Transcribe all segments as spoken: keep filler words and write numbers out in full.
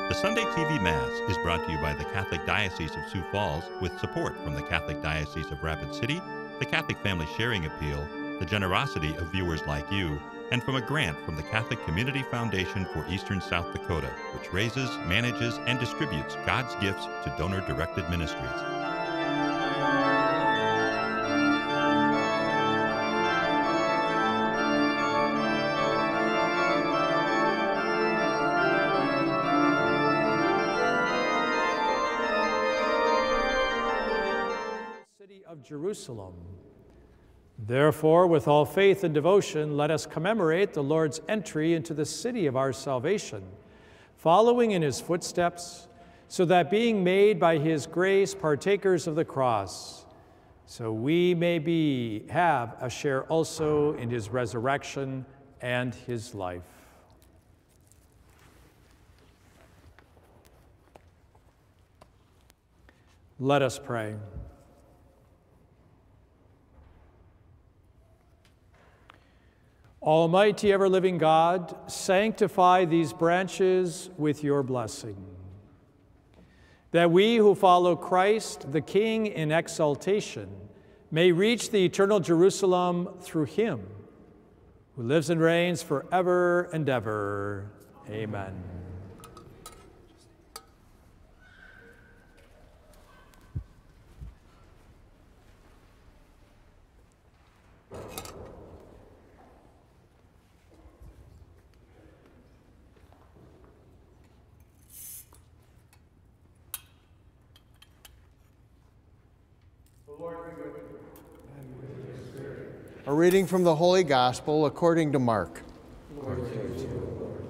The Sunday T V Mass is brought to you by the Catholic Diocese of Sioux Falls with support from the Catholic Diocese of Rapid City, the Catholic Family Sharing Appeal, the generosity of viewers like you, and from a grant from the Catholic Community Foundation for Eastern South Dakota, which raises, manages, and distributes God's gifts to donor-directed ministries. Of Jerusalem. Therefore, with all faith and devotion, let us commemorate the Lord's entry into the city of our salvation, following in his footsteps, so that being made by his grace partakers of the cross, so we may be, have a share also in his resurrection and his life. Let us pray. Almighty, ever-living God, sanctify these branches with your blessing, that we who follow Christ, the King in exaltation, may reach the eternal Jerusalem through him, who lives and reigns forever and ever. Amen. A reading from the Holy Gospel according to Mark. Lord, to you, Lord.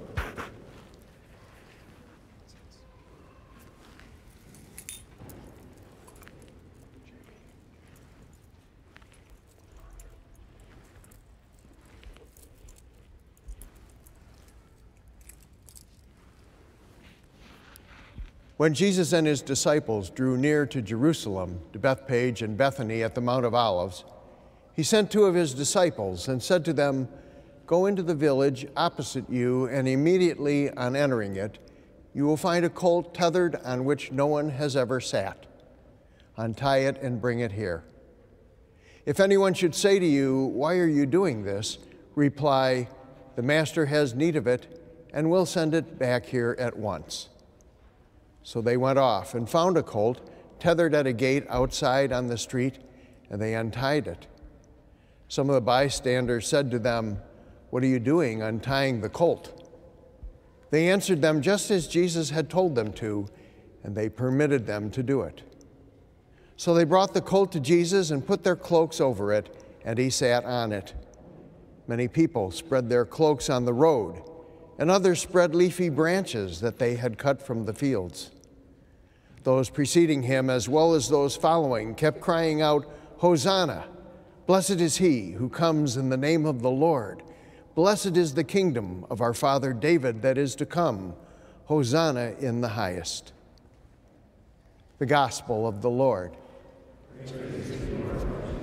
When Jesus and his disciples drew near to Jerusalem, to Bethphage and Bethany at the Mount of Olives, he sent two of his disciples and said to them, "Go into the village opposite you, and immediately on entering it, you will find a colt tethered on which no one has ever sat. Untie it and bring it here. If anyone should say to you, 'Why are you doing this?' reply, 'The master has need of it, and will send it back here at once.'" So they went off and found a colt tethered at a gate outside on the street, and they untied it. Some of the bystanders said to them, "What are you doing untying the colt?" They answered them just as Jesus had told them to, and they permitted them to do it. So they brought the colt to Jesus and put their cloaks over it, and he sat on it. Many people spread their cloaks on the road, and others spread leafy branches that they had cut from the fields. Those preceding him, as well as those following, kept crying out, "Hosanna! Blessed is he who comes in the name of the Lord. Blessed is the kingdom of our father David that is to come. Hosanna in the highest." The Gospel of the Lord. Praise to you, Lord.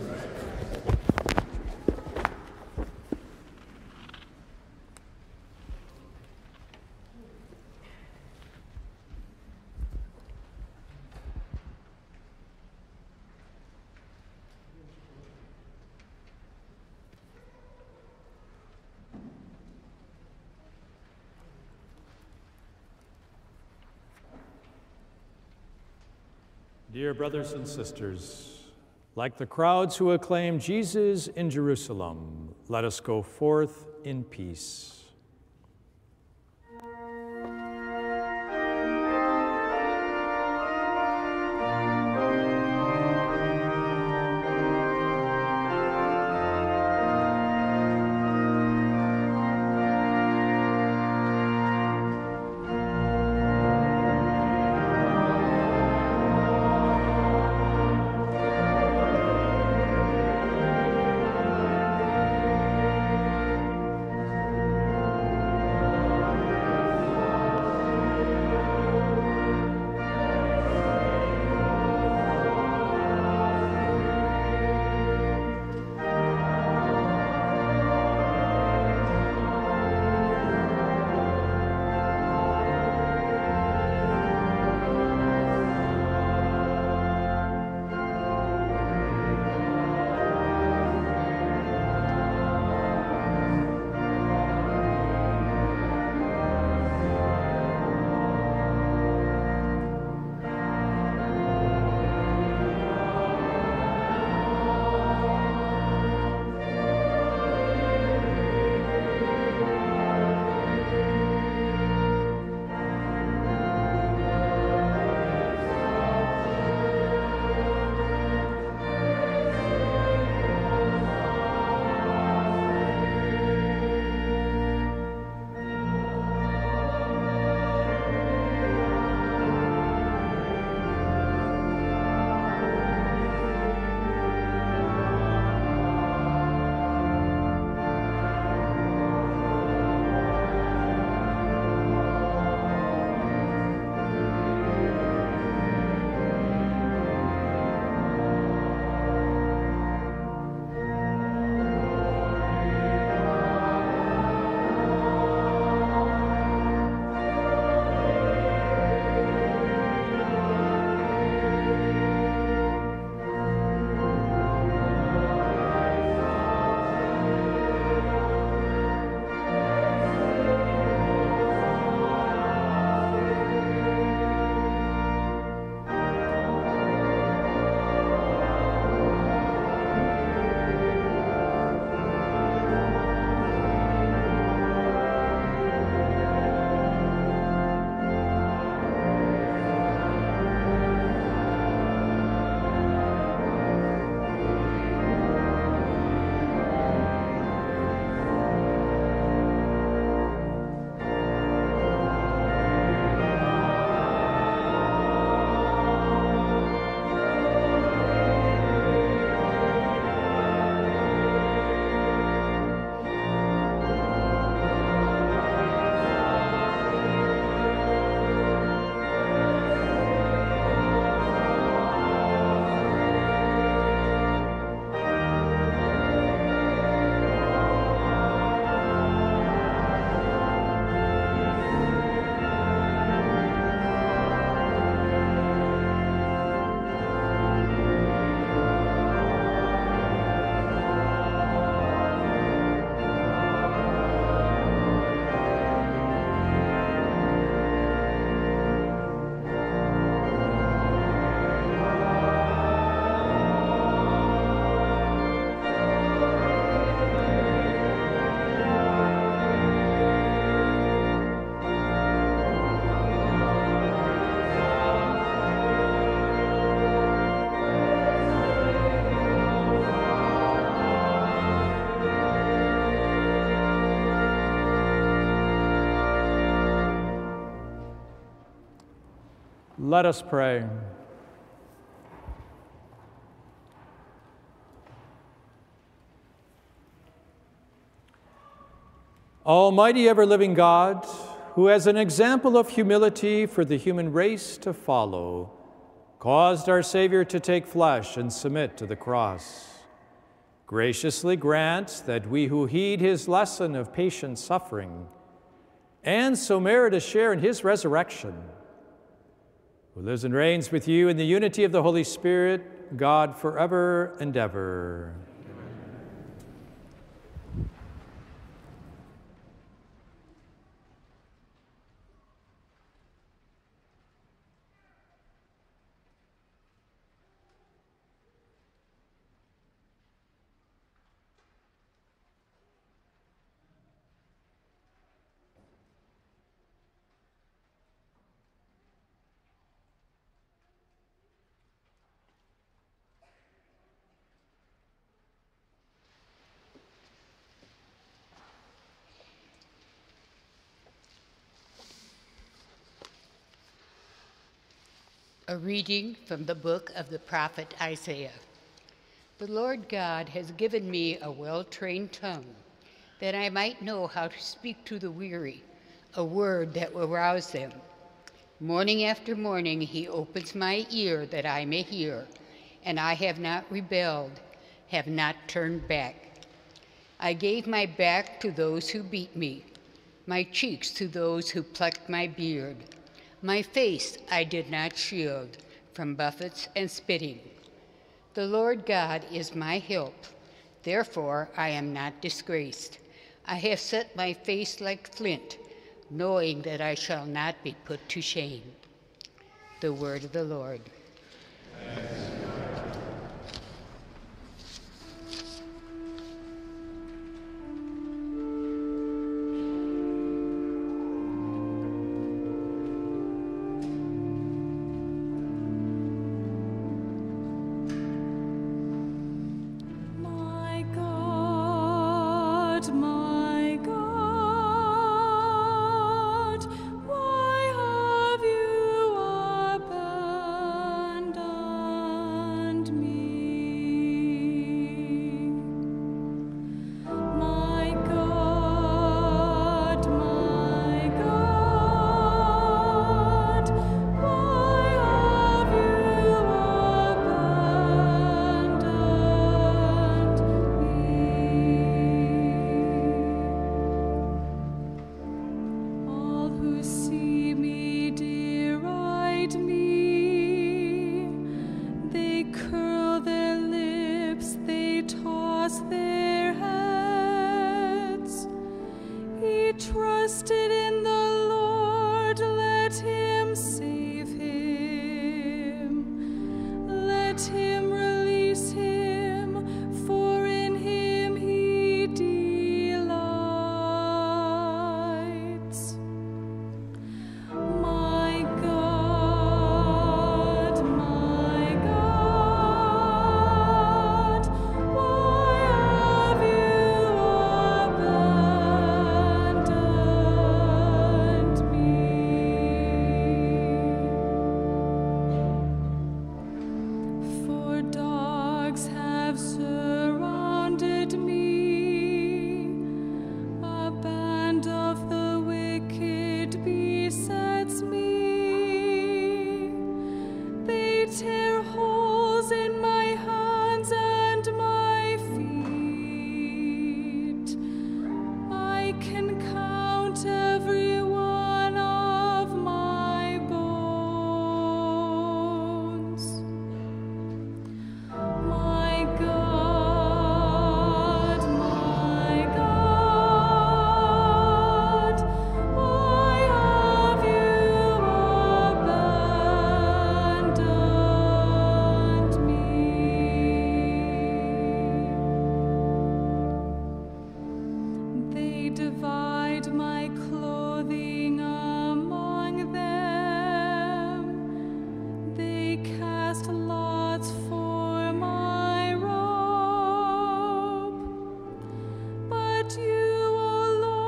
Dear brothers and sisters, like the crowds who acclaim Jesus in Jerusalem, let us go forth in peace. Let us pray. Almighty ever-living God, who as an example of humility for the human race to follow, caused our Savior to take flesh and submit to the cross, graciously grant that we who heed his lesson of patient suffering and so merit a share in his resurrection, who lives and reigns with you in the unity of the Holy Spirit, God forever and ever. A reading from the book of the prophet Isaiah. The Lord God has given me a well-trained tongue, that I might know how to speak to the weary, a word that will rouse them. Morning after morning he opens my ear that I may hear, and I have not rebelled, have not turned back. I gave my back to those who beat me, my cheeks to those who plucked my beard. My face I did not shield from buffets and spitting. The Lord God is my help, therefore I am not disgraced. I have set my face like flint, knowing that I shall not be put to shame. The word of the Lord.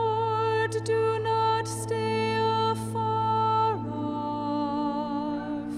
Do not stay afar off.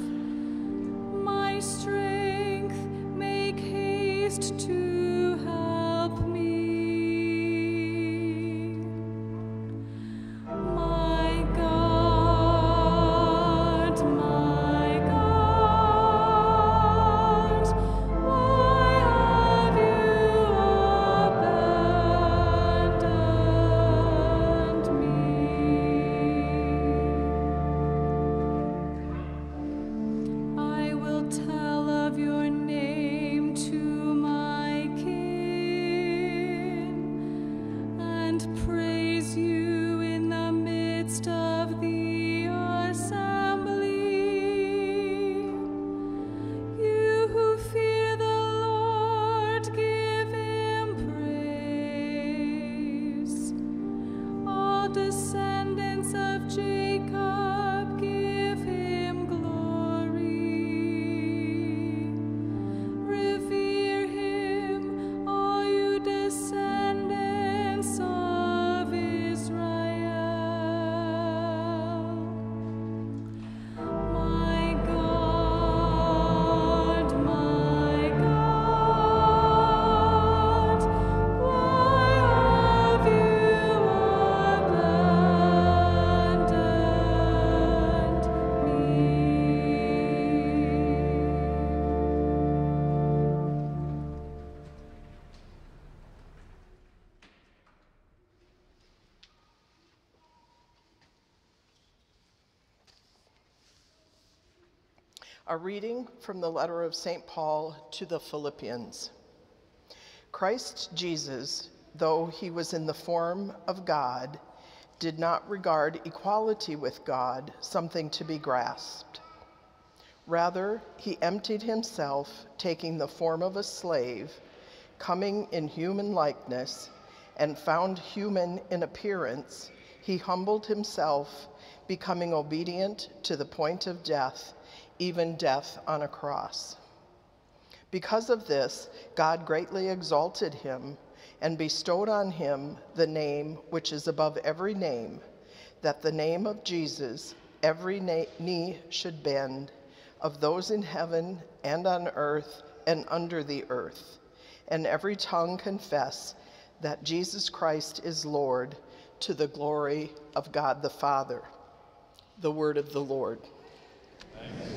A reading from the letter of Saint Paul to the Philippians. Christ Jesus, though he was in the form of God, did not regard equality with God something to be grasped. Rather, he emptied himself, taking the form of a slave, coming in human likeness, and found human in appearance, he humbled himself, becoming obedient to the point of death, even death on a cross. Because of this, God greatly exalted him and bestowed on him the name which is above every name, that the name of Jesus every knee should bend, of those in heaven and on earth and under the earth, and every tongue confess that Jesus Christ is Lord, to the glory of God the Father. The word of the Lord. Thanks.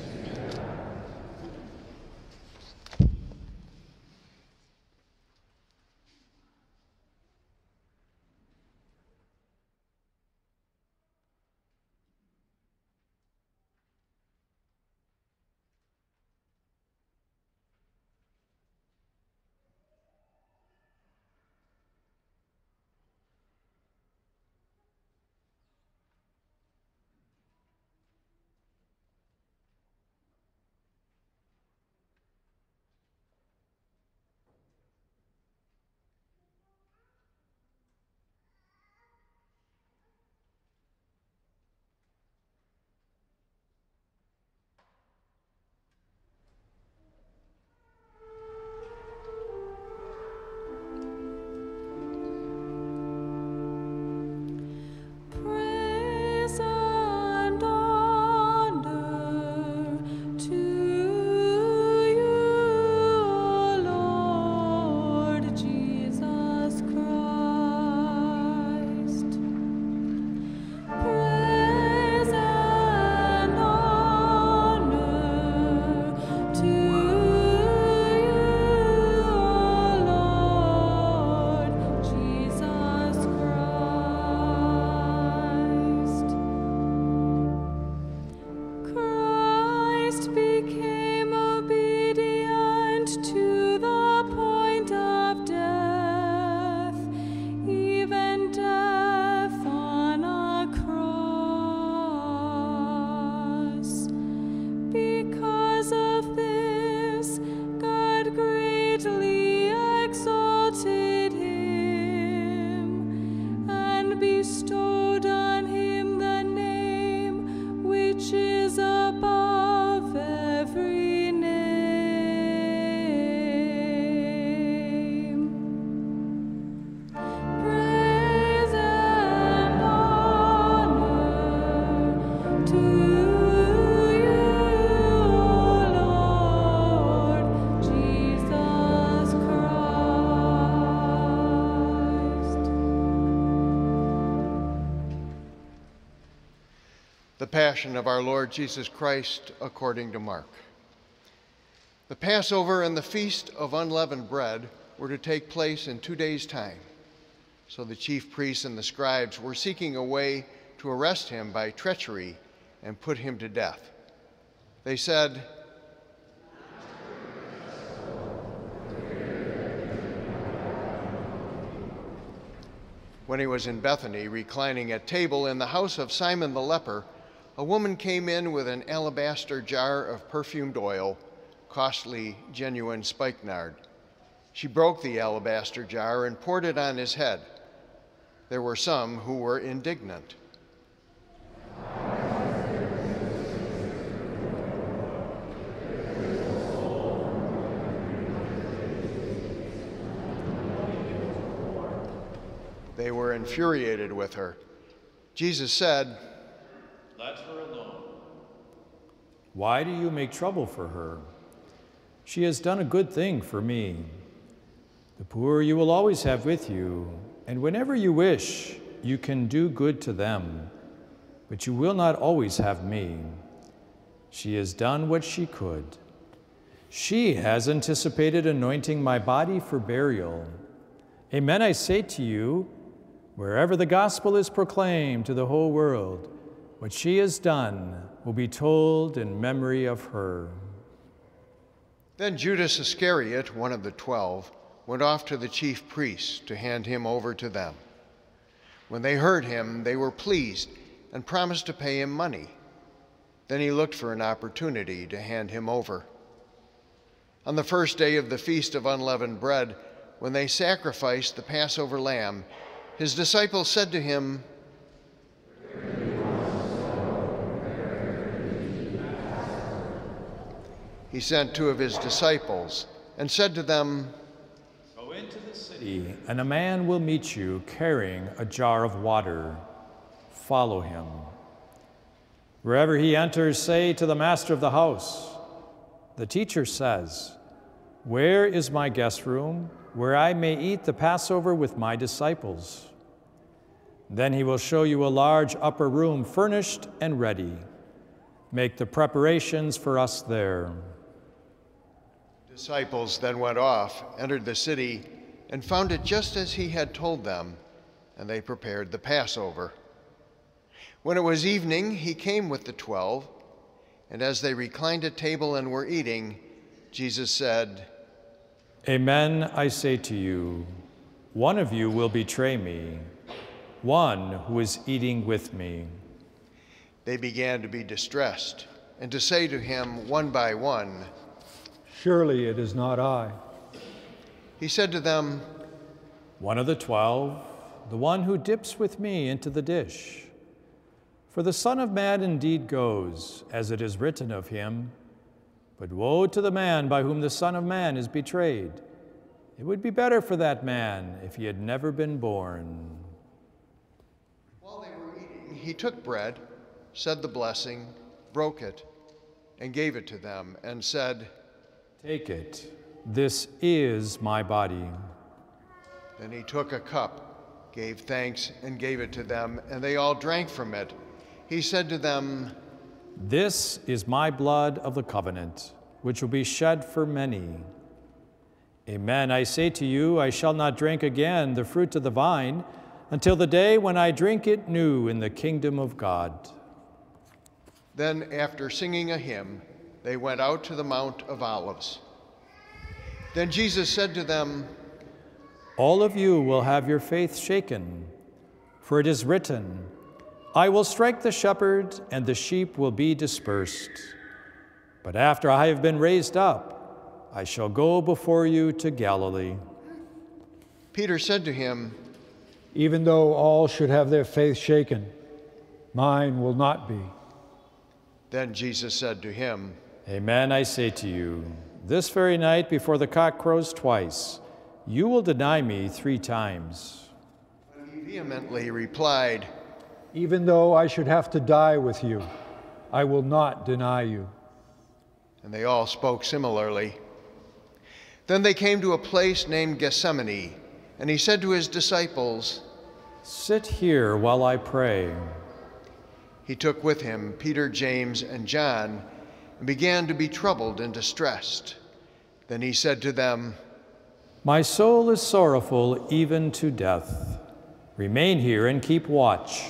The Passion of our Lord Jesus Christ according to Mark. The Passover and the Feast of Unleavened Bread were to take place in two days' time. So the chief priests and the scribes were seeking a way to arrest him by treachery and put him to death. They said, When he was in Bethany, reclining at table in the house of Simon the leper, a woman came in with an alabaster jar of perfumed oil, costly, genuine spikenard. She broke the alabaster jar and poured it on his head. There were some who were indignant. They were infuriated with her. Jesus said, "Let her alone. Why do you make trouble for her? She has done a good thing for me. The poor you will always have with you, and whenever you wish, you can do good to them, but you will not always have me. She has done what she could. She has anticipated anointing my body for burial. Amen, I say to you, wherever the gospel is proclaimed to the whole world, what she has done will be told in memory of her." Then Judas Iscariot, one of the twelve, went off to the chief priests to hand him over to them. When they heard him, they were pleased and promised to pay him money. Then he looked for an opportunity to hand him over. On the first day of the Feast of Unleavened Bread, when they sacrificed the Passover lamb, his disciples said to him, He sent two of his disciples and said to them, "Go into the city, and a man will meet you carrying a jar of water. Follow him. Wherever he enters, say to the master of the house, 'The teacher says, where is my guest room, where I may eat the Passover with my disciples?' Then he will show you a large upper room furnished and ready. Make the preparations for us there." Disciples then went off, entered the city, and found it just as he had told them, and they prepared the Passover. When it was evening, he came with the twelve, and as they reclined at table and were eating, Jesus said, "Amen, I say to you, one of you will betray me, one who is eating with me." They began to be distressed and to say to him one by one, "Surely it is not I." He said to them, "One of the twelve, the one who dips with me into the dish. For the Son of Man indeed goes, as it is written of him, but woe to the man by whom the Son of Man is betrayed. It would be better for that man if he had never been born." While they were eating, he took bread, said the blessing, broke it, and gave it to them, and said, "Take it. This is my body." Then he took a cup, gave thanks, and gave it to them, and they all drank from it. He said to them, "This is my blood of the covenant, which will be shed for many. Amen, I say to you, I shall not drink again the fruit of the vine until the day when I drink it new in the kingdom of God." Then, after singing a hymn, they went out to the Mount of Olives. Then Jesus said to them, "All of you will have your faith shaken, for it is written, I will strike the shepherd, and the sheep will be dispersed. But after I have been raised up, I shall go before you to Galilee." Peter said to him, "Even though all should have their faith shaken, mine will not be." Then Jesus said to him, "Amen, I say to you, this very night before the cock crows twice, you will deny me three times." But he vehemently replied, "Even though I should have to die with you, I will not deny you." And they all spoke similarly. Then they came to a place named Gethsemane, and he said to his disciples, "Sit here while I pray." He took with him Peter, James, and John, and began to be troubled and distressed. Then he said to them, "My soul is sorrowful even to death. Remain here and keep watch."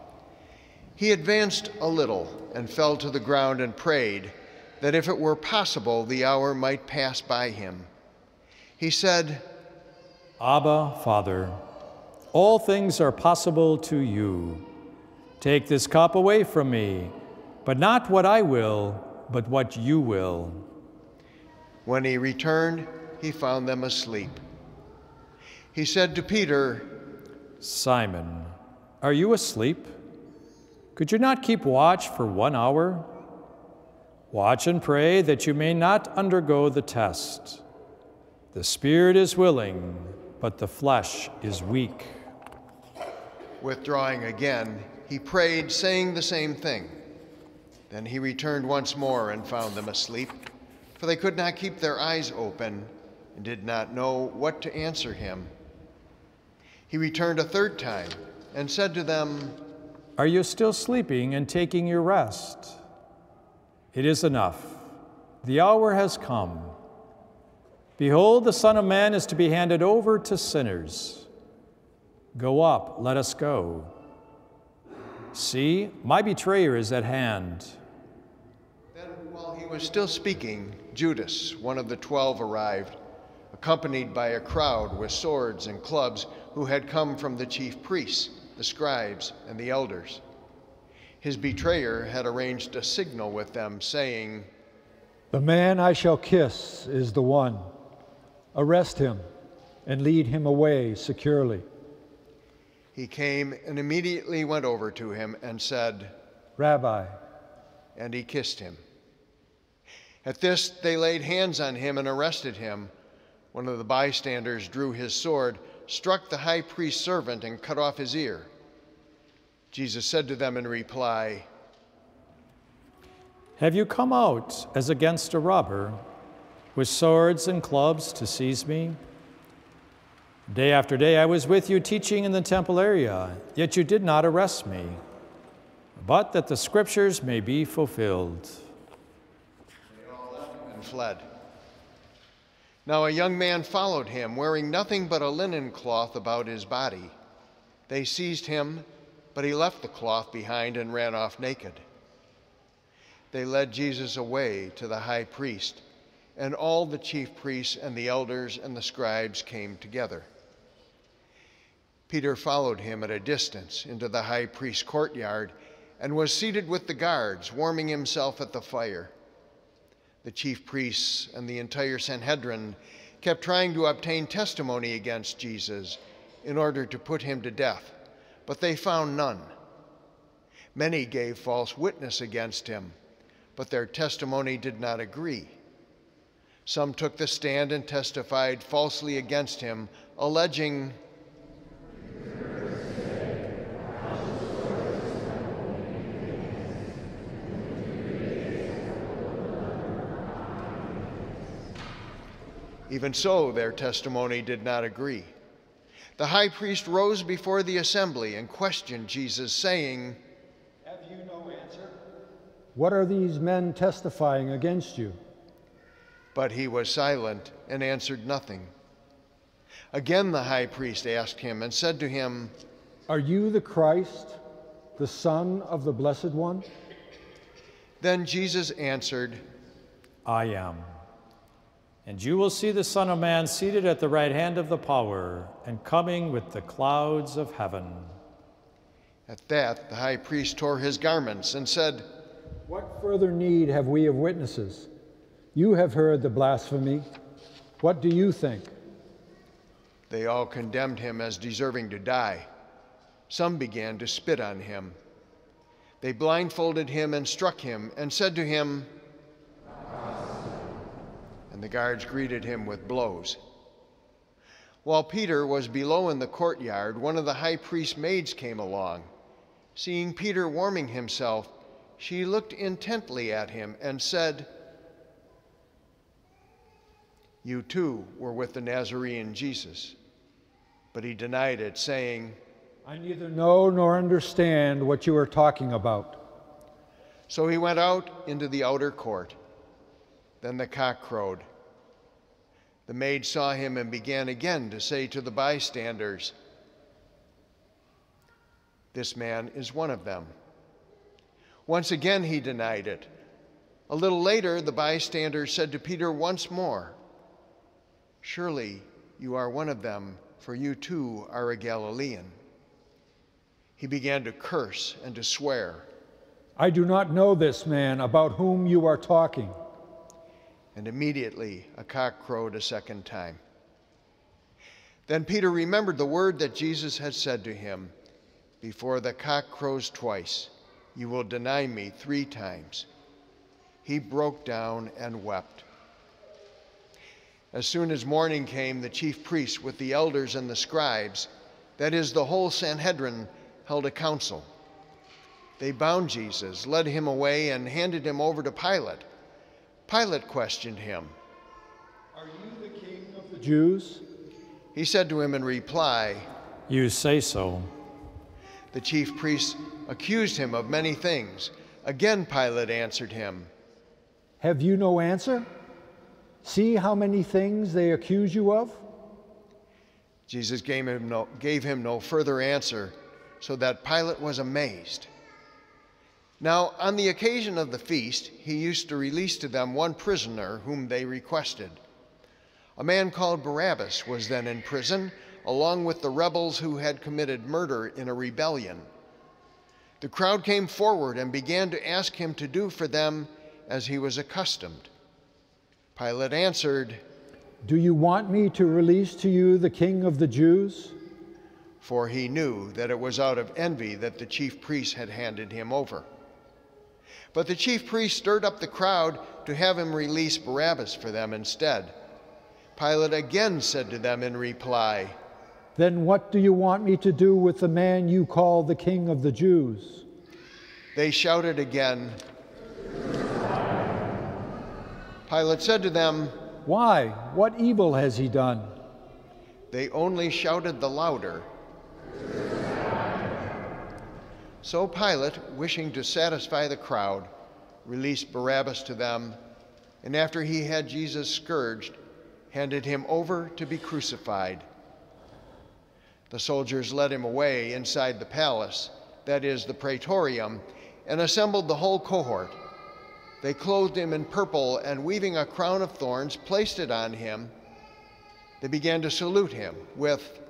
He advanced a little and fell to the ground and prayed that if it were possible, the hour might pass by him. He said, "Abba, Father, all things are possible to you. Take this cup away from me, but not what I will, but what you will. When he returned, he found them asleep. He said to Peter, Simon, are you asleep? Could you not keep watch for one hour? Watch and pray that you may not undergo the test. The spirit is willing, but the flesh is weak. Withdrawing again, he prayed, saying the same thing. Then he returned once more and found them asleep, for they could not keep their eyes open and did not know what to answer him. He returned a third time and said to them, Are you still sleeping and taking your rest? It is enough. The hour has come. Behold, the Son of Man is to be handed over to sinners. Go up, let us go. See, my betrayer is at hand. Then, while he was still speaking, Judas, one of the twelve, arrived, accompanied by a crowd with swords and clubs who had come from the chief priests, the scribes, and the elders. His betrayer had arranged a signal with them, saying, The man I shall kiss is the one. Arrest him and lead him away securely. He came and immediately went over to him and said, Rabbi. And he kissed him. At this, they laid hands on him and arrested him. One of the bystanders drew his sword, struck the high priest's servant, and cut off his ear. Jesus said to them in reply, Have you come out as against a robber, with swords and clubs to seize me? Day after day I was with you teaching in the temple area, yet you did not arrest me, but that the scriptures may be fulfilled. They all left him and fled. Now a young man followed him, wearing nothing but a linen cloth about his body. They seized him, but he left the cloth behind and ran off naked. They led Jesus away to the high priest, and all the chief priests and the elders and the scribes came together. Peter followed him at a distance into the high priest's courtyard and was seated with the guards, warming himself at the fire. The chief priests and the entire Sanhedrin kept trying to obtain testimony against Jesus in order to put him to death, but they found none. Many gave false witness against him, but their testimony did not agree. Some took the stand and testified falsely against him, alleging, Even so, their testimony did not agree. The high priest rose before the assembly and questioned Jesus, saying, Have you no answer? What are these men testifying against you? But he was silent and answered nothing. Again the high priest asked him and said to him, Are you the Christ, the Son of the Blessed One? Then Jesus answered, I am. And you will see the Son of Man seated at the right hand of the power and coming with the clouds of heaven. At that, the high priest tore his garments and said, What further need have we of witnesses? You have heard the blasphemy. What do you think? They all condemned him as deserving to die. Some began to spit on him. They blindfolded him and struck him and said to him, and the guards greeted him with blows. While Peter was below in the courtyard, one of the high priest's maids came along. Seeing Peter warming himself, she looked intently at him and said, You too were with the Nazarene Jesus. But he denied it, saying, I neither know nor understand what you are talking about. So he went out into the outer court. Then the cock crowed. The maid saw him and began again to say to the bystanders, This man is one of them. Once again he denied it. A little later, the bystanders said to Peter once more, Surely you are one of them, for you too are a Galilean." He began to curse and to swear. "I do not know this man about whom you are talking." And immediately a cock crowed a second time. Then Peter remembered the word that Jesus had said to him, "Before the cock crows twice, you will deny me three times." He broke down and wept. As soon as morning came, the chief priests with the elders and the scribes, that is, the whole Sanhedrin, held a council. They bound Jesus, led him away, and handed him over to Pilate. Pilate questioned him. "Are you the king of the Jews?" He said to him in reply, "You say so." The chief priests accused him of many things. Again Pilate answered him, "Have you no answer? See how many things they accuse you of." Jesus gave him no, gave him no further answer, so that Pilate was amazed. Now, on the occasion of the feast, he used to release to them one prisoner whom they requested. A man called Barabbas was then in prison, along with the rebels who had committed murder in a rebellion. The crowd came forward and began to ask him to do for them as he was accustomed. Pilate answered, "Do you want me to release to you the king of the Jews?" For he knew that it was out of envy that the chief priests had handed him over. But the chief priests stirred up the crowd to have him release Barabbas for them instead. Pilate again said to them in reply, "Then what do you want me to do with the man you call the king of the Jews?" They shouted again. Pilate said to them, "Why? What evil has he done?" They only shouted the louder. So Pilate, wishing to satisfy the crowd, released Barabbas to them, and after he had Jesus scourged, handed him over to be crucified. The soldiers led him away inside the palace, that is, the praetorium, and assembled the whole cohort. They clothed him in purple, and weaving a crown of thorns, placed it on him. They began to salute him with,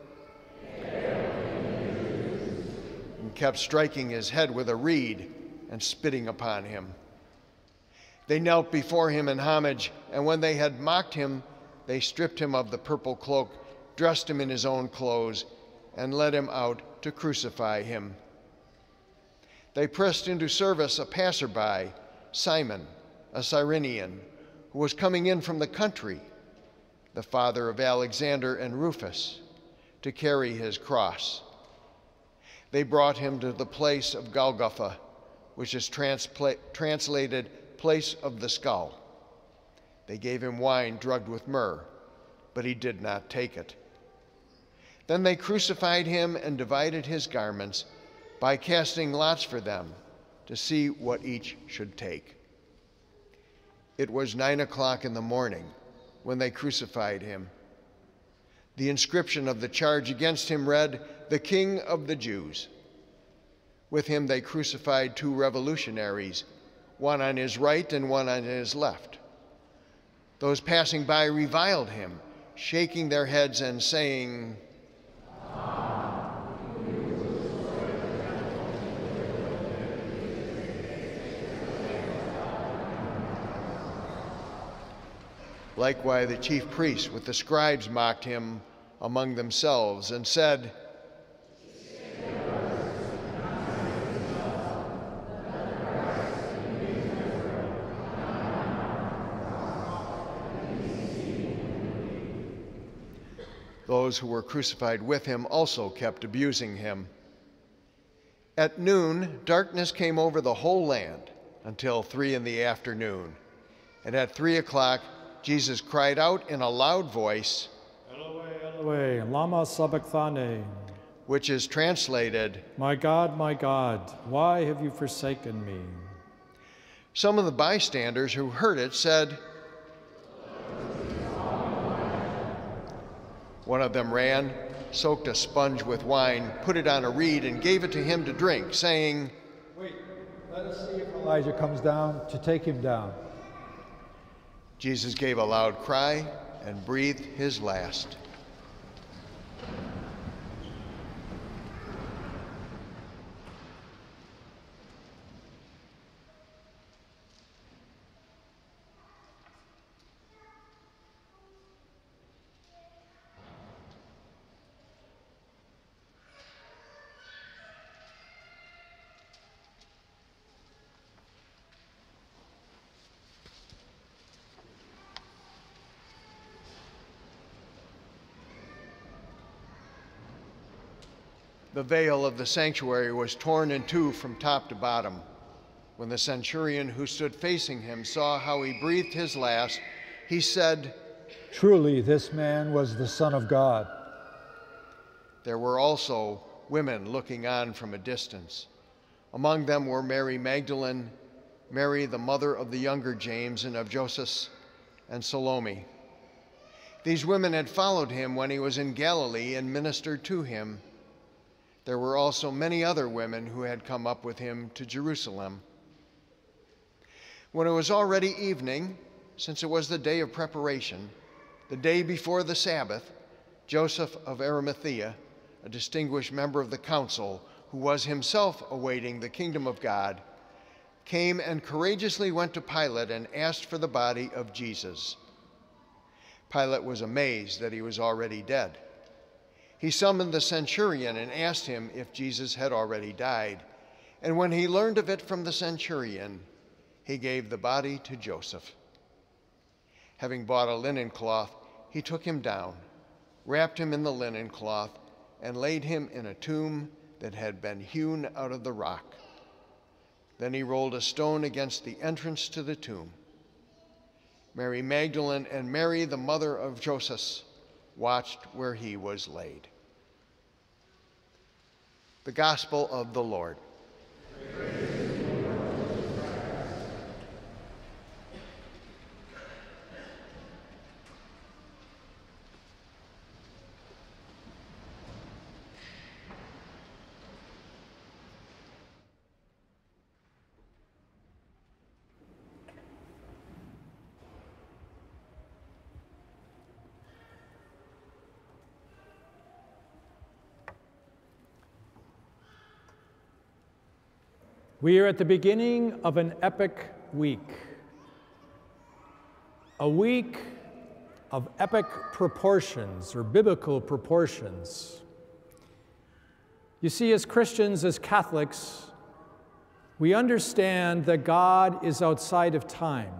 and kept striking his head with a reed and spitting upon him. They knelt before him in homage, and when they had mocked him, they stripped him of the purple cloak, dressed him in his own clothes, and led him out to crucify him. They pressed into service a passerby, Simon, a Cyrenian, who was coming in from the country, the father of Alexander and Rufus, to carry his cross. They brought him to the place of Golgotha, which is transpla- translated place of the skull. They gave him wine drugged with myrrh, but he did not take it. Then they crucified him and divided his garments by casting lots for them to see what each should take. It was nine o'clock in the morning when they crucified him. The inscription of the charge against him read, "The King of the Jews." With him they crucified two revolutionaries, one on his right and one on his left. Those passing by reviled him, shaking their heads and saying, Likewise, the chief priests with the scribes mocked him among themselves and said, Those who were crucified with him also kept abusing him. At noon, darkness came over the whole land until three in the afternoon. And at three o'clock, Jesus cried out in a loud voice, Eloi, Eloi, lama sabachthani, which is translated, My God, my God, why have you forsaken me? Some of the bystanders who heard it said, One of them ran, soaked a sponge with wine, put it on a reed, and gave it to him to drink, saying, Wait, let us see if Elijah comes down to take him down. Jesus gave a loud cry and breathed his last. The veil of the sanctuary was torn in two from top to bottom. When the centurion who stood facing him saw how he breathed his last, he said, "Truly, this man was the Son of God." There were also women looking on from a distance. Among them were Mary Magdalene, Mary, the mother of the younger James and of Joseph, and Salome. These women had followed him when he was in Galilee and ministered to him. There were also many other women who had come up with him to Jerusalem. When it was already evening, since it was the day of preparation, the day before the Sabbath, Joseph of Arimathea, a distinguished member of the council who was himself awaiting the kingdom of God, came and courageously went to Pilate and asked for the body of Jesus. Pilate was amazed that he was already dead. He summoned the centurion and asked him if Jesus had already died. And when he learned of it from the centurion, he gave the body to Joseph. Having bought a linen cloth, he took him down, wrapped him in the linen cloth, and laid him in a tomb that had been hewn out of the rock. Then he rolled a stone against the entrance to the tomb. Mary Magdalene and Mary, the mother of Joseph, watched where he was laid. The Gospel of the Lord. We are at the beginning of an epic week, a week of epic proportions or biblical proportions. You see, as Christians, as Catholics, we understand that God is outside of time.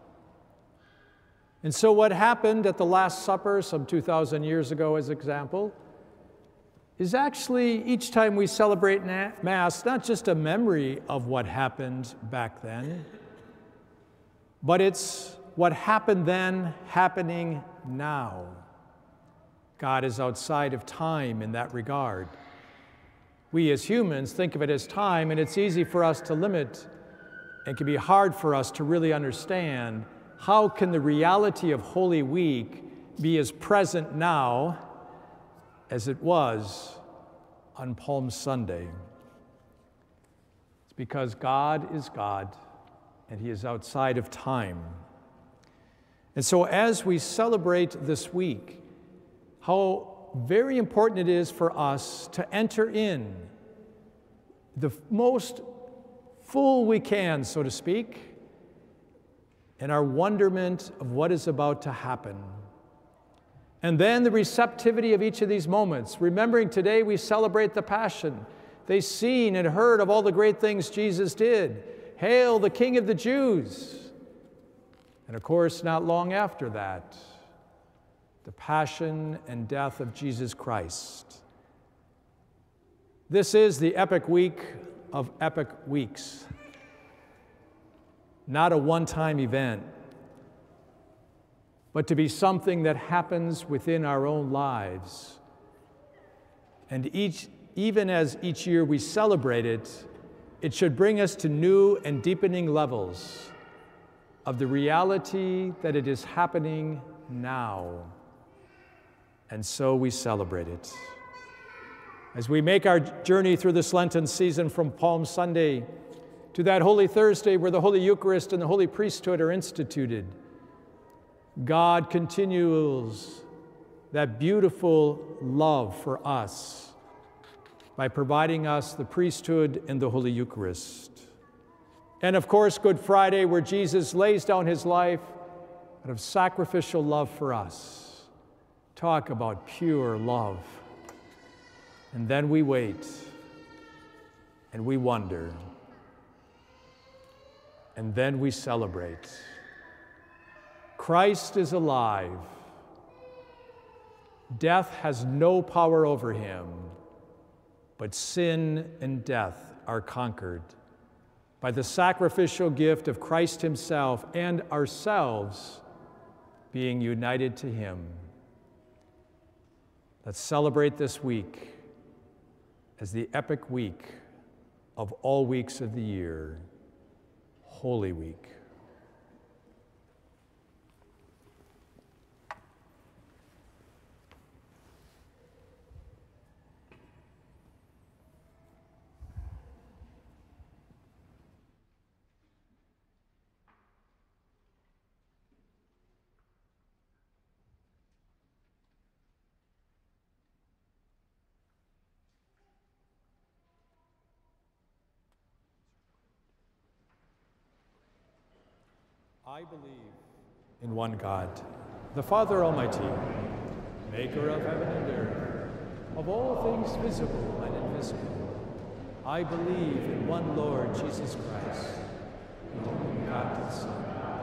And so what happened at the Last Supper some two thousand years ago, as example, is actually, each time we celebrate Mass, not just a memory of what happened back then, but it's what happened then happening now. God is outside of time in that regard. We as humans think of it as time, and it's easy for us to limit, and can be hard for us to really understand how can the reality of Holy Week be as present now as it was on Palm Sunday. It's because God is God and he is outside of time. And so as we celebrate this week, how very important it is for us to enter in the most full we can, so to speak, in our wonderment of what is about to happen. And then the receptivity of each of these moments. Remembering today we celebrate the Passion. They seen and heard of all the great things Jesus did. Hail the King of the Jews. And of course, not long after that, the Passion and death of Jesus Christ. This is the epic week of epic weeks. Not a one-time event, but to be something that happens within our own lives. And each, even as each year we celebrate it, it should bring us to new and deepening levels of the reality that it is happening now. And so we celebrate it. As we make our journey through this Lenten season from Palm Sunday to that Holy Thursday where the Holy Eucharist and the Holy Priesthood are instituted, God continues that beautiful love for us by providing us the priesthood and the Holy Eucharist. And of course, Good Friday, where Jesus lays down his life out of sacrificial love for us. Talk about pure love. And then we wait, and we wonder, and then we celebrate. Christ is alive. Death has no power over him. but sin and death are conquered by the sacrificial gift of Christ himself and ourselves being united to him. Let's celebrate this week as the epic week of all weeks of the year, Holy Week. I believe in one God, the Father Almighty, maker of heaven and earth, of all things visible and invisible. I believe in one Lord Jesus Christ, the only begotten Son,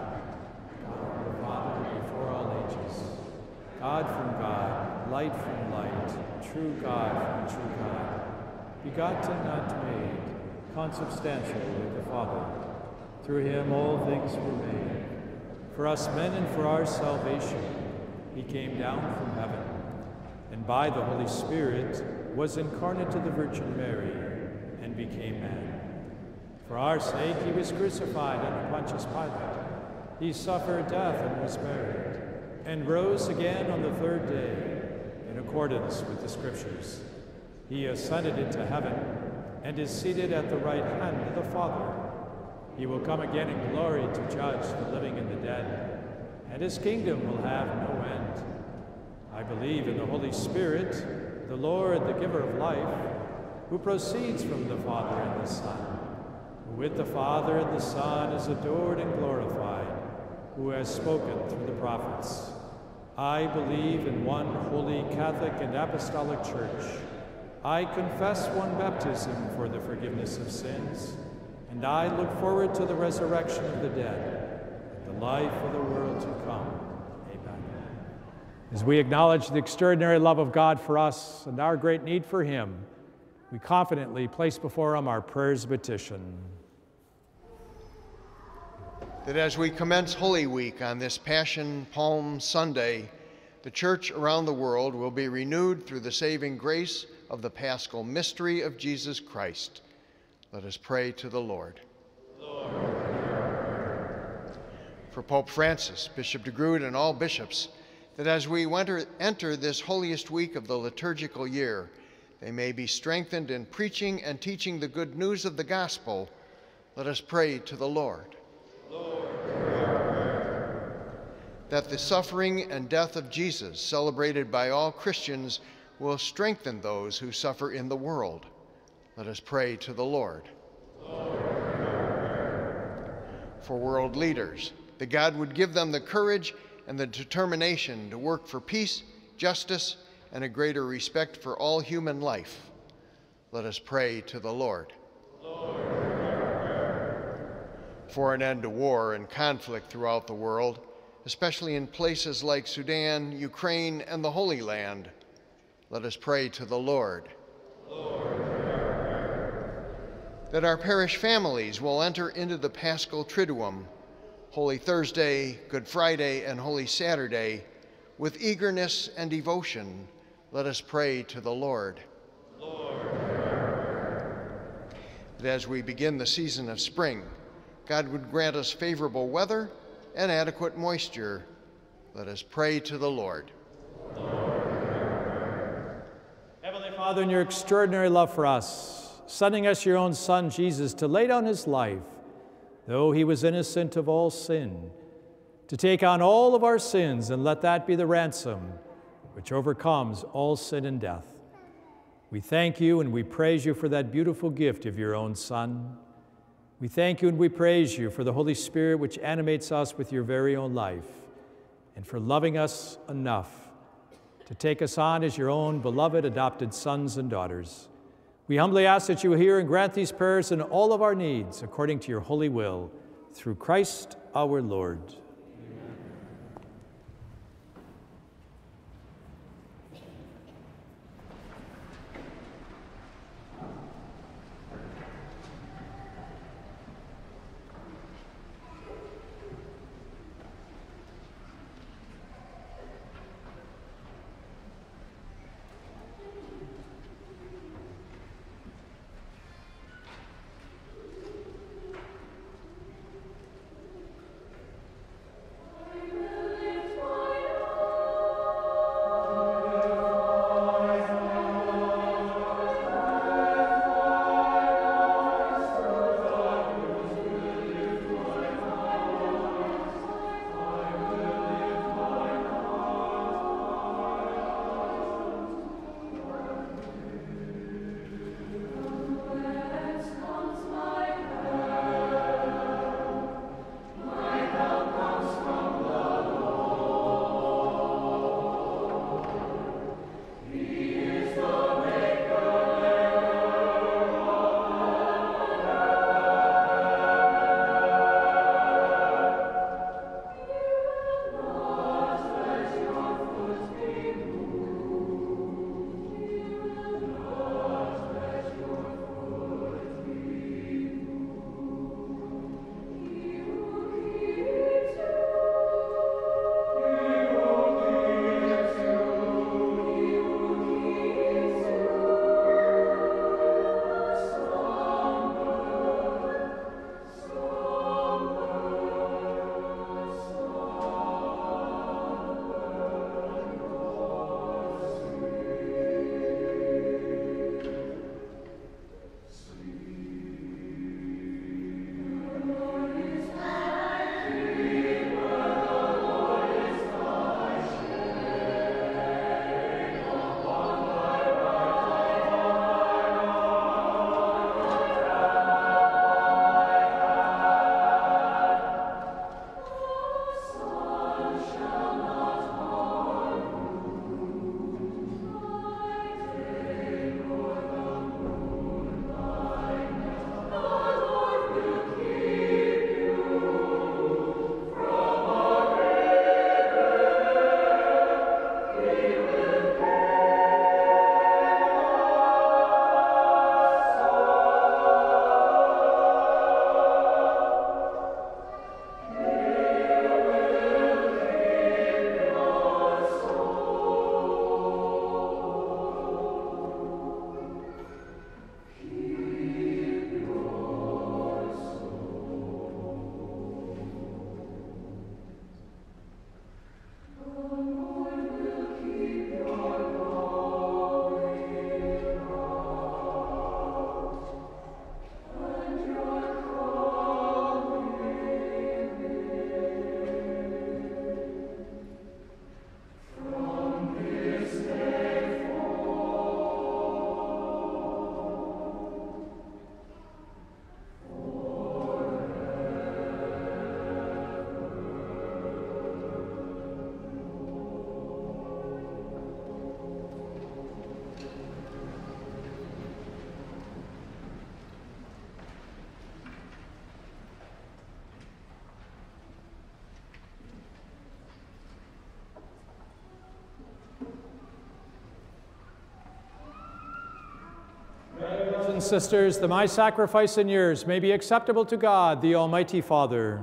God the Father before all ages, God from God, light from light, true God from true God, begotten, not made, consubstantial with the Father. Through him all things were made. For us men and for our salvation, he came down from heaven, and by the Holy Spirit was incarnate to the Virgin Mary, and became man. For our sake he was crucified under Pontius Pilate. He suffered death and was buried, and rose again on the third day, in accordance with the Scriptures. He ascended into heaven, and is seated at the right hand of the Father. He will come again in glory to judge the living and the dead, and his kingdom will have no end. I believe in the Holy Spirit, the Lord, the giver of life, who proceeds from the Father and the Son, who with the Father and the Son is adored and glorified, who has spoken through the prophets. I believe in one holy Catholic and Apostolic Church. I confess one baptism for the forgiveness of sins, and I look forward to the resurrection of the dead and the life of the world to come. Amen. As we acknowledge the extraordinary love of God for us and our great need for him, we confidently place before him our prayers of petition. That as we commence Holy Week on this Passion Palm Sunday, the Church around the world will be renewed through the saving grace of the Paschal mystery of Jesus Christ. Let us pray to the Lord. Lord. For Pope Francis, Bishop de Groot, and all bishops, that as we enter, enter this holiest week of the liturgical year, they may be strengthened in preaching and teaching the good news of the gospel. Let us pray to the Lord. Lord. That the suffering and death of Jesus, celebrated by all Christians, will strengthen those who suffer in the world. Let us pray to the Lord. Lord. For world leaders, that God would give them the courage and the determination to work for peace, justice, and a greater respect for all human life. Let us pray to the Lord. Lord. For an end to war and conflict throughout the world, especially in places like Sudan, Ukraine, and the Holy Land, let us pray to the Lord. Lord. That our parish families will enter into the Paschal Triduum, Holy Thursday, Good Friday, and Holy Saturday, with eagerness and devotion. Let us pray to the Lord. Lord. That as we begin the season of spring, God would grant us favorable weather and adequate moisture. Let us pray to the Lord. Lord. Heavenly Father, in your extraordinary love for us, sending us your own Son, Jesus, to lay down his life, though he was innocent of all sin, to take on all of our sins, and let that be the ransom which overcomes all sin and death. We thank you and we praise you for that beautiful gift of your own Son. We thank you and we praise you for the Holy Spirit which animates us with your very own life, and for loving us enough to take us on as your own beloved adopted sons and daughters. We humbly ask that you will hear and grant these prayers and all of our needs according to your holy will, through Christ our Lord. Amen. and sisters, that my sacrifice and yours may be acceptable to God, the Almighty Father.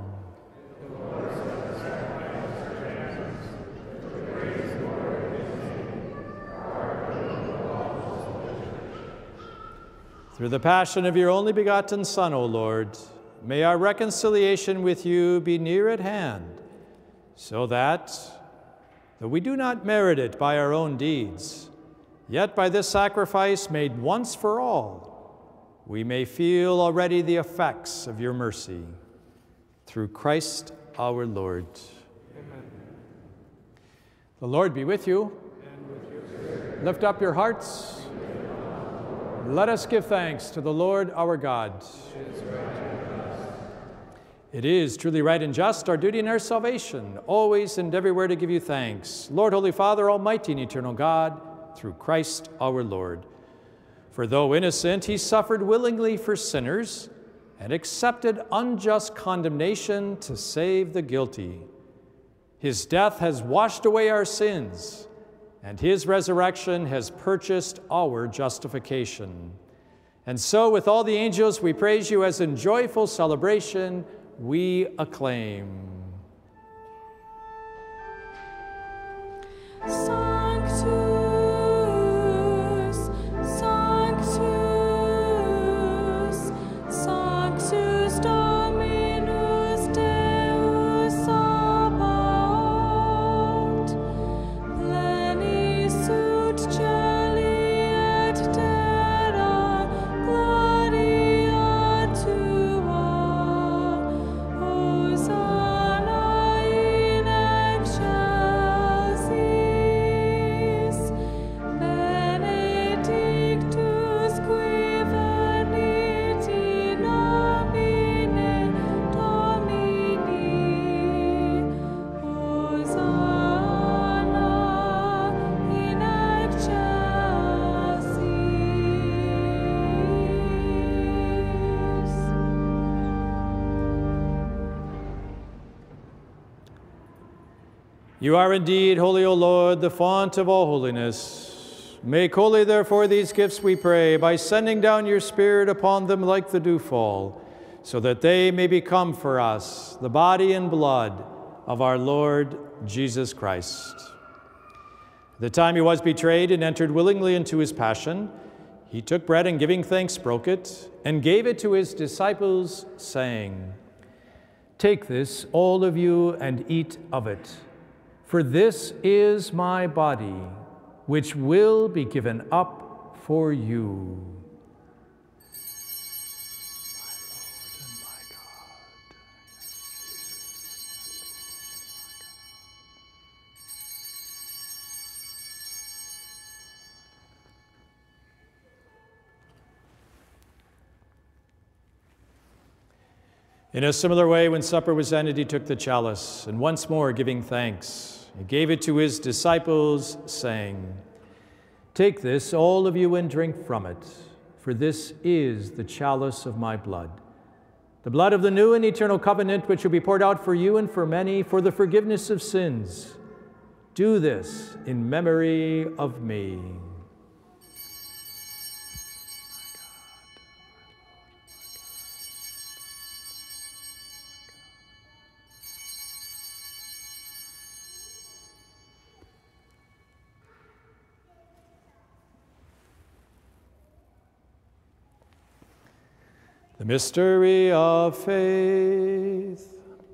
Through the passion of your only begotten Son, O Lord, may our reconciliation with you be near at hand, so that, though we do not merit it by our own deeds, yet by this sacrifice made once for all, we may feel already the effects of your mercy. Through Christ our Lord. Amen. The Lord be with you. And with your spirit. Lift up your hearts. Let us give thanks to the Lord our God. It is truly right and just, our duty and our salvation, always and everywhere to give you thanks, Lord, Holy Father, Almighty and eternal God, through Christ our Lord. For though innocent, he suffered willingly for sinners and accepted unjust condemnation to save the guilty. His death has washed away our sins, and his resurrection has purchased our justification. And so with all the angels we praise you as in joyful celebration we acclaim. Sanctus, Sanctus, Sanctus Dominus Deus Sabaoth, pleni sunt caeli et terra gloria tua, Hosanna in excelsis, benedictus qui venit in nomine Domini, Hosanna in excelsis. You are indeed holy, O Lord, the font of all holiness. Make holy, therefore, these gifts, we pray, by sending down your Spirit upon them like the dewfall, so that they may become for us the body and blood of our Lord Jesus Christ. At the time he was betrayed and entered willingly into his passion, he took bread and giving thanks broke it and gave it to his disciples, saying, "Take this, all of you, and eat of it. For this is my body, which will be given up for you." In a similar way, when supper was ended, he took the chalice, and once more giving thanks, he gave it to his disciples, saying, "Take this, all of you, and drink from it, for this is the chalice of my blood, the blood of the new and eternal covenant, which will be poured out for you and for many for the forgiveness of sins. Do this in memory of me." The mystery of faith.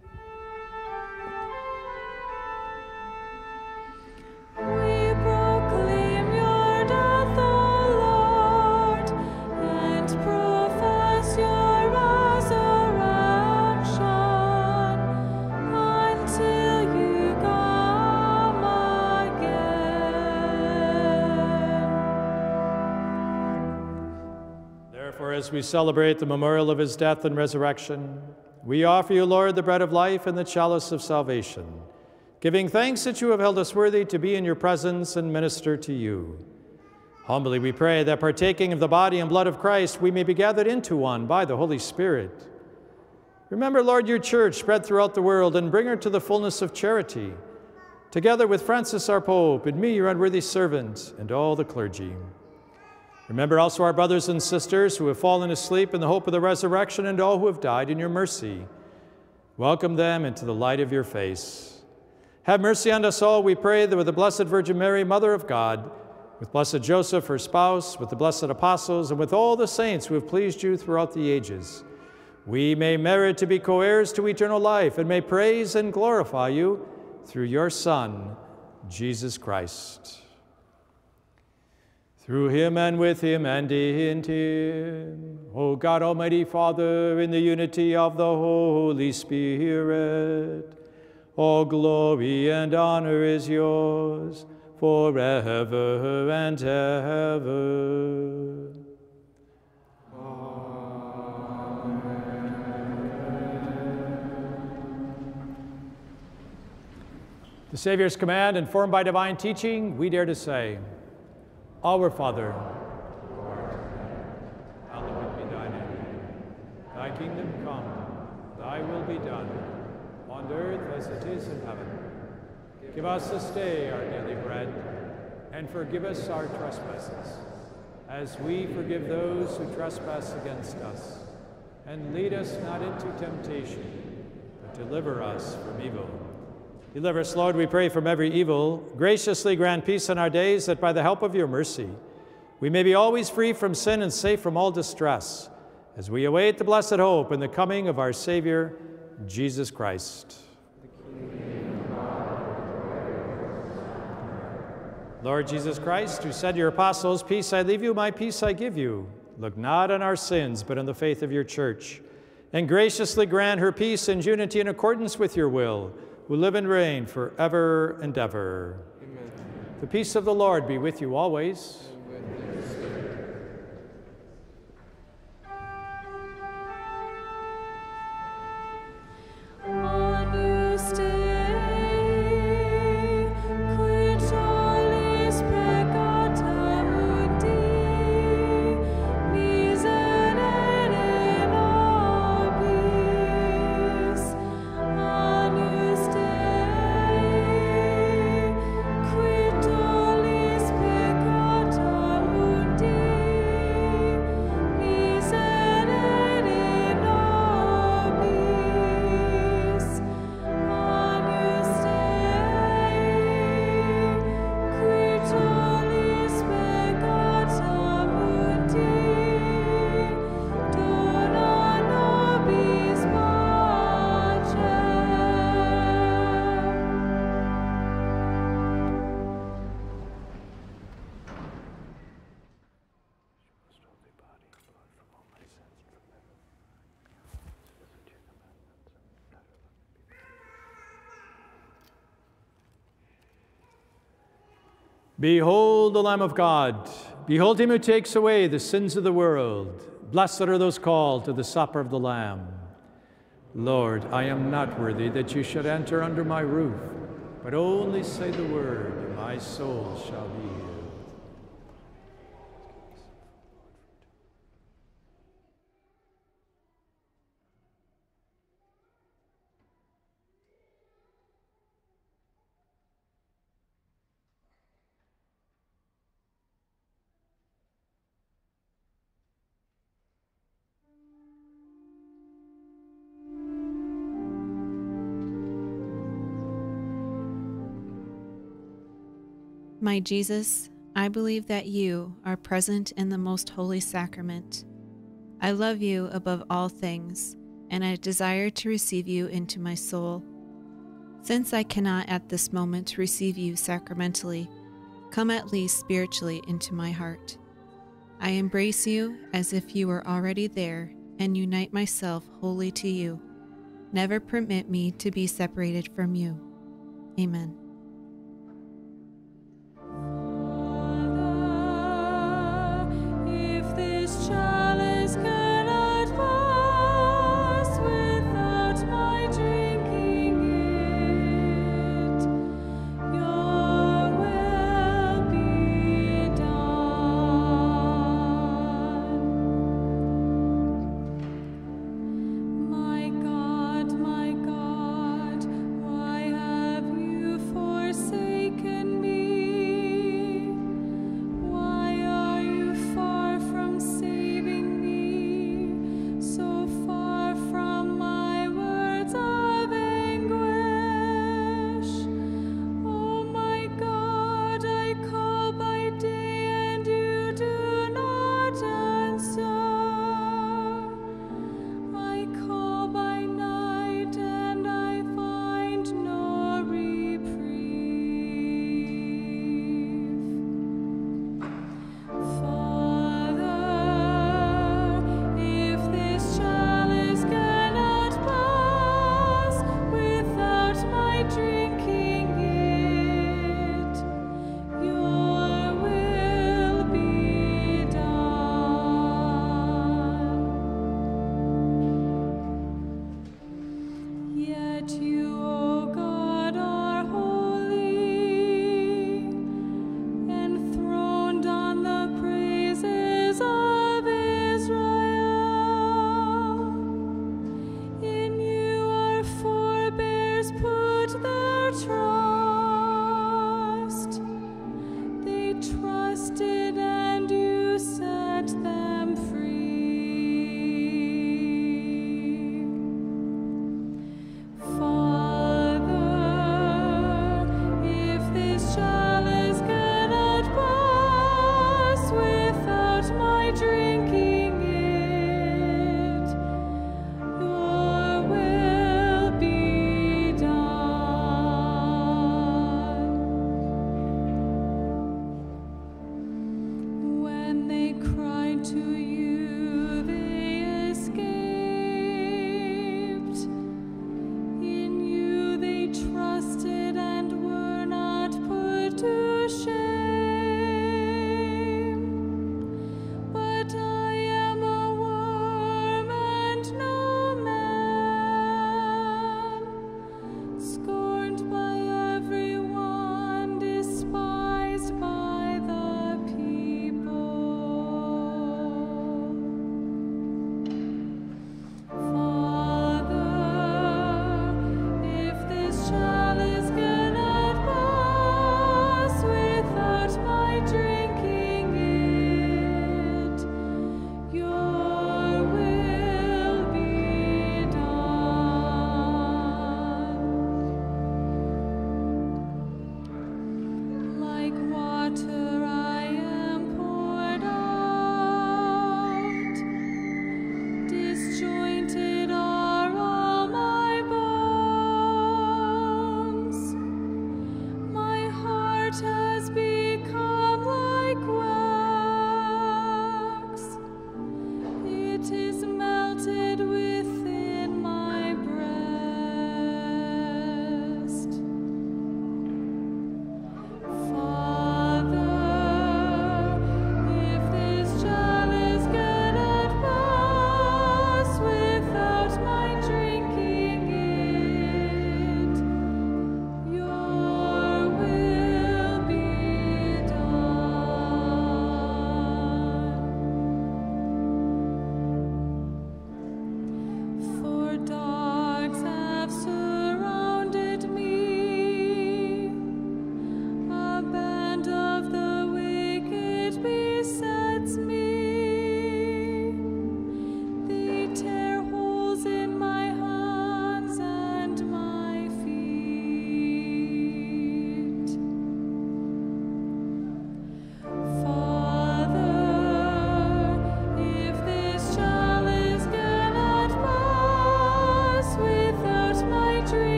We proclaim your death, O Lord, and profess your resurrection until you come again. Therefore, as we celebrate the memorial of his death and resurrection, we offer you, Lord, the bread of life and the chalice of salvation, giving thanks that you have held us worthy to be in your presence and minister to you. Humbly we pray that, partaking of the body and blood of Christ, we may be gathered into one by the Holy Spirit. Remember, Lord, your church spread throughout the world, and bring her to the fullness of charity, together with Francis our Pope, and me, your unworthy servant, and all the clergy. Remember also our brothers and sisters who have fallen asleep in the hope of the resurrection, and all who have died in your mercy. Welcome them into the light of your face. Have mercy on us all, we pray, that with the Blessed Virgin Mary, Mother of God, with blessed Joseph, her spouse, with the blessed apostles, and with all the saints who have pleased you throughout the ages, we may merit to be co-heirs to eternal life, and may praise and glorify you through your Son, Jesus Christ. Through him and with him and in him, O God, Almighty Father, in the unity of the Holy Spirit, all glory and honor is yours forever and ever. The Savior's command, informed by divine teaching, we dare to say, Our Father, who art in heaven, hallowed be thy name. Thy kingdom come, thy will be done, on earth as it is in heaven. Give us this day our daily bread, and forgive us our trespasses, as we forgive those who trespass against us. And lead us not into temptation, but deliver us from evil. Deliver us, Lord, we pray, from every evil. Graciously grant peace in our days, that by the help of your mercy, we may be always free from sin and safe from all distress, as we await the blessed hope and the coming of our Savior, Jesus Christ. Lord Jesus Christ, who said to your apostles, Peace I leave you, my peace I give you, look not on our sins, but on the faith of your church, and graciously grant her peace and unity in accordance with your will, who live and reign forever and ever. Amen. The peace of the Lord be with you always. And with your spirit. Agnus Dei, qui tollis peccata mundi, miserere nobis. Agnus Dei, qui tollis peccata mundi, miserere nobis. Agnus Dei, qui tollis peccata mundi, dona nobis pacem. Behold the Lamb of God. Behold him who takes away the sins of the world. Blessed are those called to the supper of the Lamb. Lord, I am not worthy that you should enter under my roof, but only say the word, and my soul shall be healed. My Jesus, I believe that you are present in the most holy sacrament. I love you above all things, and I desire to receive you into my soul. Since I cannot at this moment receive you sacramentally, come at least spiritually into my heart. I embrace you as if you were already there and unite myself wholly to you. Never permit me to be separated from you. Amen. If this chalice cannot pass without my drinking it, your will be done. My God, my God, why have you forsaken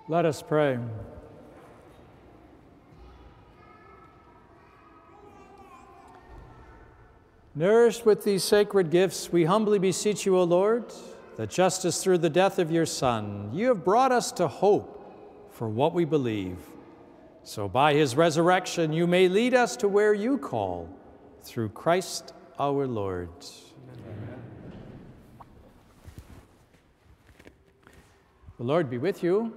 Let us pray. Nourished with these sacred gifts, we humbly beseech you, O Lord, that just as through the death of your Son, you have brought us to hope for what we believe, so by his resurrection you may lead us to where you call, through Christ our Lord. Amen. The Lord be with you.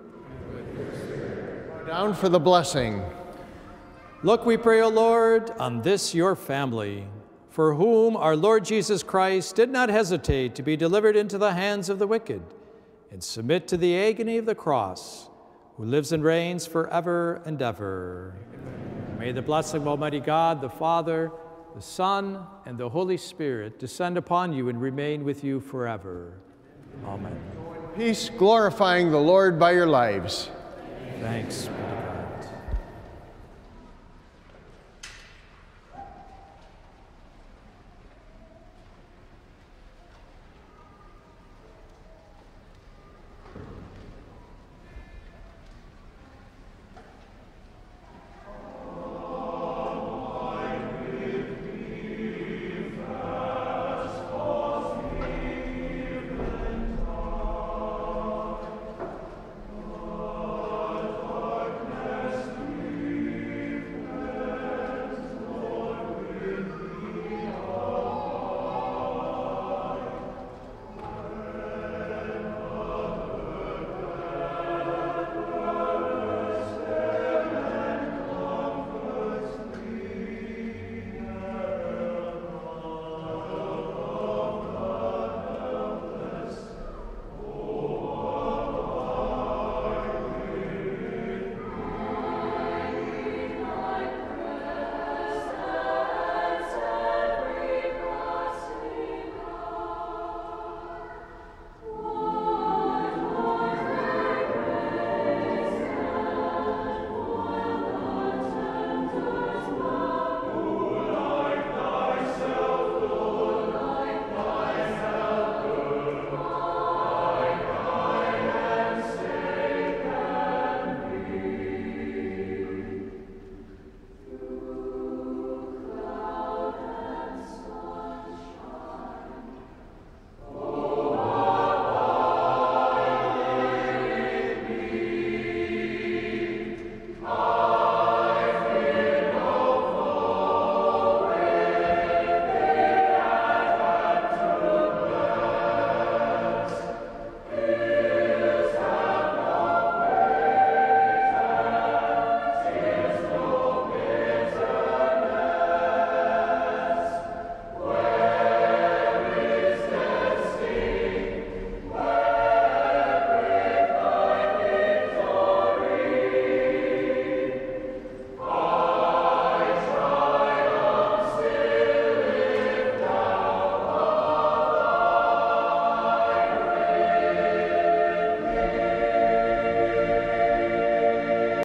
Down for the blessing. Look, we pray, O Lord, on this your family, for whom our Lord Jesus Christ did not hesitate to be delivered into the hands of the wicked and submit to the agony of the cross, who lives and reigns forever and ever. Amen. May the blessing of Almighty God, the Father, the Son, and the Holy Spirit descend upon you and remain with you forever. Amen. Peace, glorifying the Lord by your lives. Thanks be